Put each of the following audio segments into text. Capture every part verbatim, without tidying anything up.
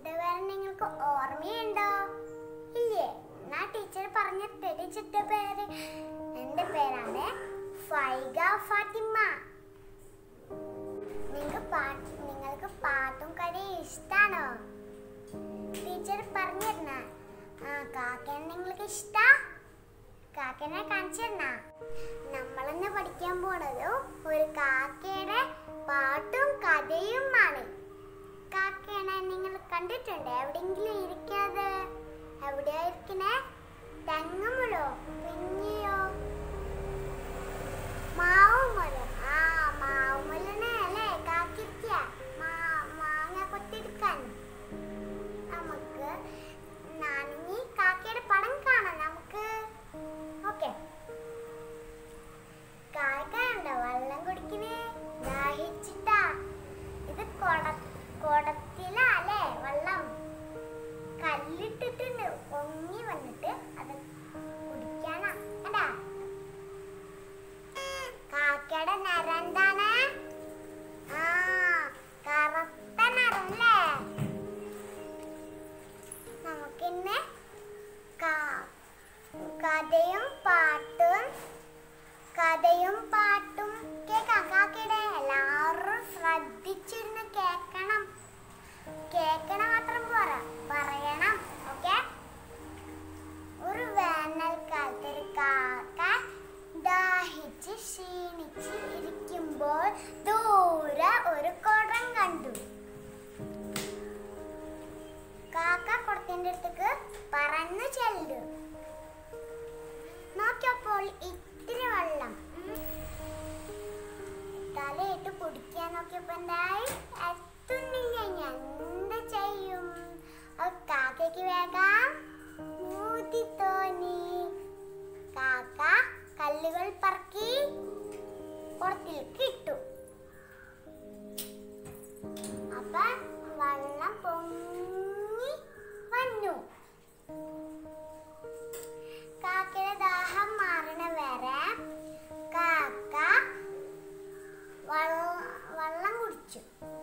ടീച്ചറുടെ പേര് നിങ്ങൾക്ക് ഓർമ്മയുണ്ടോ? ഇല്ലേ? എന്നാ ടീച്ചർ പറഞ്ഞ ടീച്ചറുടെ പേര് എൻ്റെ പേരാണ് ഫൈഗ ഫാത്തിമ. നിങ്ങൾക്ക് പാട്ട് നിങ്ങൾക്ക് പാട്ടും കളിയും ഇഷ്ടാണോ? ടീച്ചർ പറഞ്ഞിരുന്ന ആ കാക്കേനെ നിങ്ങൾക്ക് ഇഷ്ടാ? കാക്കേനെ കാണിച്ചിരുന്ന നമ്മളെന്ന് പഠിക്കാൻ പോണത് ഒരു കാക്കയുടെ പാട്ടും കഥയുമാണ്. കാക്കേനെ നിങ്ങൾ കണ്ടിട്ടുണ്ടോ? എവിടെയെങ്കിലും ഇരിക്കുന്നത്? എവിടെയാ ഇരിക്കണേ? തെങ്ങുമുളോ, പിഞ്ഞിയോ, മാവുമുലോ? ആ മാവുമുലനെ അല്ലേ കാക്കിരിക്ക മാങ്ങ കൊത്തിരിക്കാൻ. നമുക്ക് നാനിഞ്ഞി കാക്കയുടെ പടം കാണാം നമുക്ക്. ഓക്കെ, കാക്കയുണ്ടോ വെള്ളം കുടിക്കണേ? ദാഹിച്ചിട്ടാ. ഇത് കൊട കൊടത്തിലാ അല്ലേ വെള്ളം? കല്ലിട്ടിട്ടുണ്ട് പൊങ്ങി വന്നിട്ട് അത് കുടിക്കാനാ. കണ്ടാ കാക്കയുടെ നിറം എന്താണ്? ആ കറുത്ത നിറം അല്ലേ? നമുക്കിന്ന് കഥയും പാട്ടും കഥയും പാട്ടും കേൾക്കാം. കാക്കയുടെ എല്ലാവരും ശ്രദ്ധിച്ചിരുന്ന് കേൾക്കണം. കേൾക്കണ മാത്രം പോരാ, പറയണം. ഓക്കെ. ഒരു വേനൽക്കാലത്ത് ഒരു കാക്ക ദാഹിച്ച് ക്ഷീണിച്ച് ഇരിക്കുമ്പോൾ ദൂരെ ഒരു കുടം കണ്ടു. കാക്ക കുടത്തിന്റെ അടുത്തേക്ക് പറന്നു ചെല്ലു. നോക്കിയപ്പോൾ ഇത്തിരി വെള്ളം. തലയിട്ട് കുടിക്കാൻ നോക്കിയപ്പോ എന്തായി? എത്തുന്നില്ല. ഞാൻ എന്ത് ചെയ്യും? കാക്കയ്ക്ക് വേഗം മൂതി തോന്നി. കാക്ക കല്ലുകൾ പറക്കി കുടത്തിലേക്ക് ഇട്ടു. അപ്പൊ വെള്ളം പൊങ്ങി വന്നു. കാക്കയുടെ ദാഹം മാറണ വരെ കാക്ക വെള്ളം കുടിച്ചു.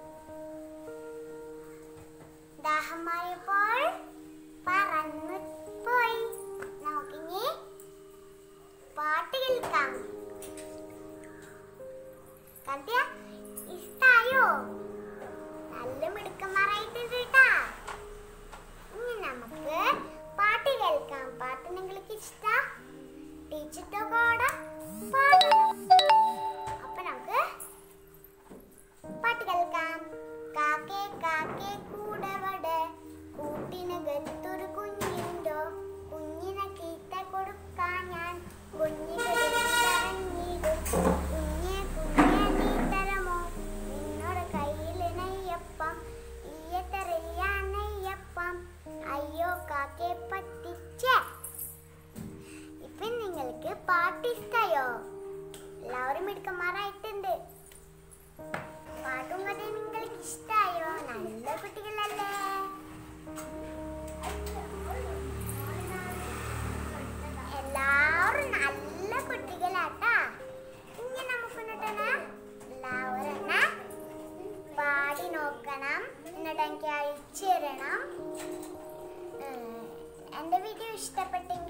ദാഹം മാറിയപ്പോൾ പറന്നു പോയി. നമുക്കിനി പാട്ട് കേൾക്കാം. കണ്ടിയ ഇഷ്ടായോ? നല്ല മിടുക്കന്മാരായിട്ടുണ്ട് കേട്ടാ. ഇനി നമുക്ക് പാട്ട് കേൾക്കാം. പാട്ട് നിങ്ങൾക്ക് ഇഷ്ടാ? ടീച്ചറിന്റെ കൂടെ പാടണം. അപ്പൊ നമുക്ക് പാട്ട് കേൾക്കാം. കാക്കേ കാക്കേ കൂടെ വടെ കൂട്ടിനകത്തൊരു കുഞ്ഞുണ്ടോ? കുഞ്ഞിനെ തീറ്റ കൊടുക്കാൻ ഞാൻ കുഞ്ഞിറങ്ങിയിടും. കുഞ്ഞെ കുഞ്ഞെ നീ തരമോ നിന്നോട് കയ്യിൽ നെയ്യപ്പം? ഈയത്തറിയ നെയ്യപ്പം. അയ്യോ കാക്കയെ പറ്റിച്ചേ. ഇപ്പൊ നിങ്ങൾക്ക് പാട്ട് ഇഷ്ടായോ? എല്ലാവരും മിടുക്കന്മാരായിട്ടുണ്ട്. പാട്ടും കഥയും നിങ്ങൾക്ക് ഇഷ്ടായോ? നല്ല കുട്ടികളല്ലേ? എല്ലാവരും നല്ല കുട്ടികളാട്ടാ. ഇനി നമുക്ക് എല്ലാവരും പാടി നോക്കണം. എന്നിട്ട് എനിക്ക് അയച്ചു തരണം. എന്റെ വീഡിയോ ഇഷ്ടപ്പെട്ടെങ്കിൽ